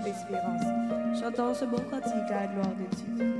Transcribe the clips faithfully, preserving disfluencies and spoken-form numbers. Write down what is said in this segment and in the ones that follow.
d'espérance. Chantons ce beau cantique à la gloire de Dieu.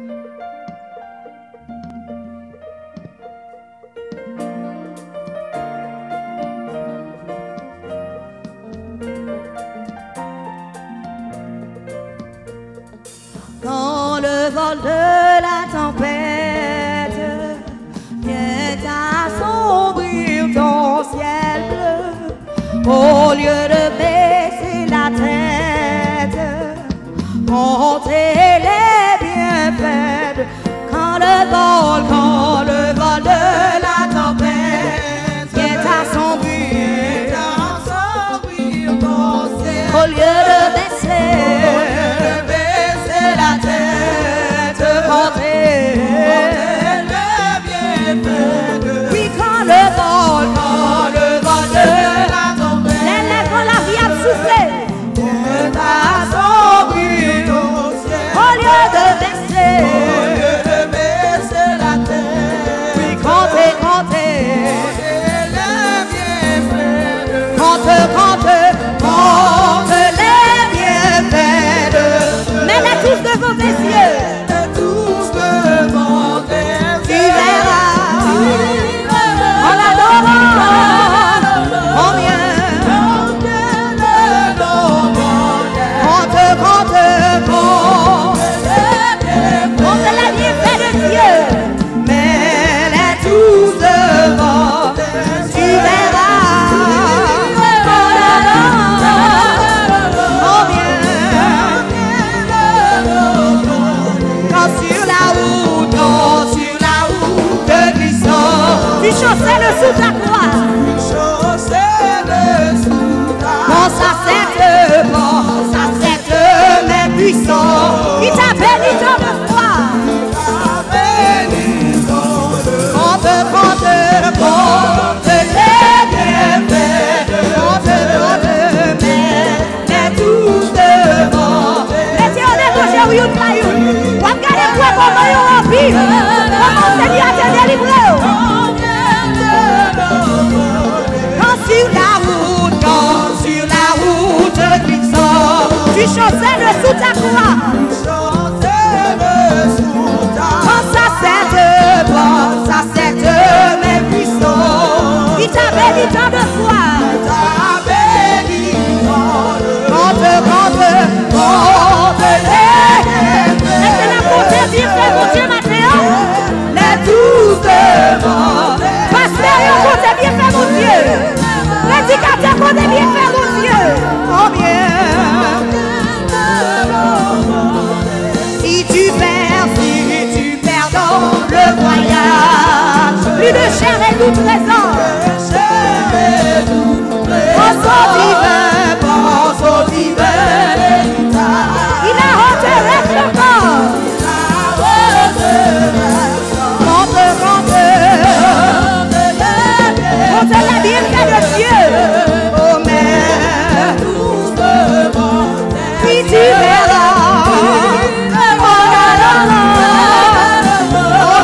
Quand le vol de la tempête vient assombrir ton ciel bleu, au lieu de baisser la tête, comptez les bienfaits. Quand le vol, quand le vol de la tempête vient assombrir, assombrir ton ciel, au lieu de baisser la tête, comptez le bienfait. Oui, quand le vol, quand le vol de la tempête, les lèvres, la vie a soufflé, vient assombrir ton ciel, au lieu de baisser, au lieu de baisser la tête. Oui, comptez, comptez le bienfait. Comptez, comptez, comptez les bienfaits. Mets-les tous devant tes yeux. Mets-les tous devant tes yeux. Tu verras. En l'adorant. Combien. Compte, compte, compte. Compte les bienfaits de Dieu. Mets-les tous devant tes yeux. Tu verras. Tu chaussais le sous ta croix. Tu chaussais le sous ta croix. Mon sacette, mon sacette, mais puissant. Il t'a béni tant de fois. Il t'a béni tant de fois. Compte, compte, compte les bienfaits. Compte, compte, mais tous devant. Les yeux de ton Dieu, oui, ou de caillou. Regardez quoi, comment ils ont rempli. Comment c'est Dieu a délivré. Sur la route, quand sur la route de Christ, tu chaussais le sous ta croix. Tu chaussais le sous ta croix. Quand ça s'aide, quand ça s'aide, mais puissant. Il t'a béni tant de fois. Il t'a béni tant de fois. Compte, compte, compte les. Laissez-la compter, bien fait, mon Dieu, maintenant. Les douze devant. Pasteur, comptez bien fait, mon Dieu. Prédicateur, comptez bien fait, mon Dieu. Combien? Si tu perds, si tu perds dans le voyage, plus de chair et tout présent. Pense au divin, pense au divin. Il a honte, reste encore. Compte, compte. Compte la bienfait de Dieu. Oh, mais puis tu verras. Oh là là là. Oh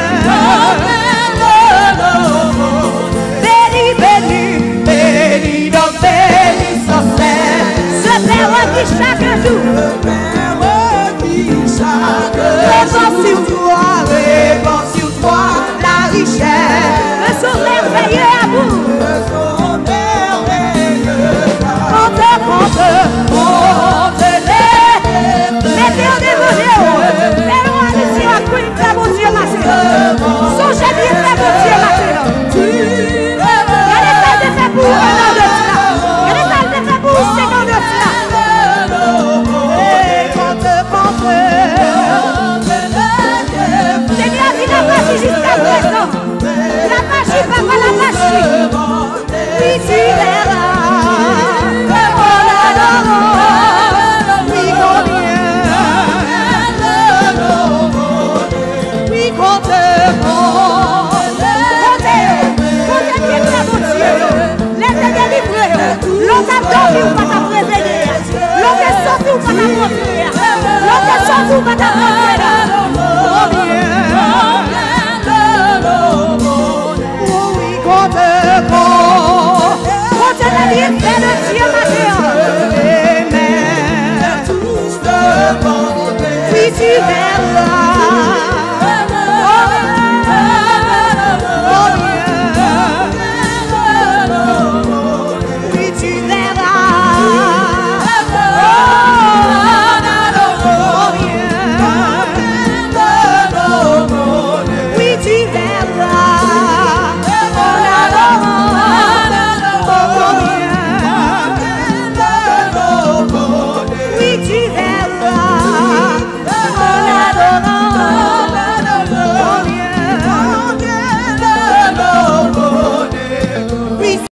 bien. Béni, béni, béni, donc béni sans cesse. Ce Père qui chaque jour. Le Père qui chaque jour. Répand sur toi, répand sur toi la richesse. Le son merveilleux à vous. Le son merveilleux à vous. Compte, compte, compte les. Mettez en dévotion. Fais-nous aller sur la couille de mon Dieu maintenant. Songez bien faire mon Dieu maintenant. Il y a des salles de fait pour un an de cela. Il y a des salles de fait pour cinq ans de cela. Et compte, compte. Seigneur, il a marché jusqu'à présent. La magie, papa, la magie. Oui, tu verras. Oh là là là. Oui, combien. Oui, compte, compte. Comptez bien que mon Dieu. Laissez délivrer. L'on t'a dormi ou pas t'a préveillé. L'on t'a sorti ou pas t'a montré. L'on t'a sorti ou pas t'a montré. Combien. Compte, compte, compte la bienfait de Dieu, ma Dieu. Amen. verras.